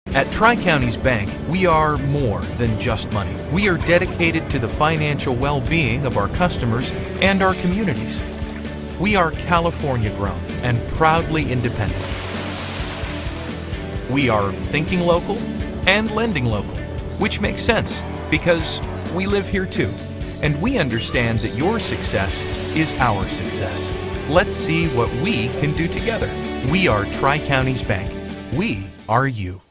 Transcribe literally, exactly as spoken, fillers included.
At Tri-Counties Bank, we are more than just money. We are dedicated to the financial well-being of our customers and our communities. We are California-grown and proudly independent. We are thinking local and lending local, which makes sense because we live here too, and we understand that your success is our success. Let's see what we can do together. We are Tri-Counties Bank. We are you.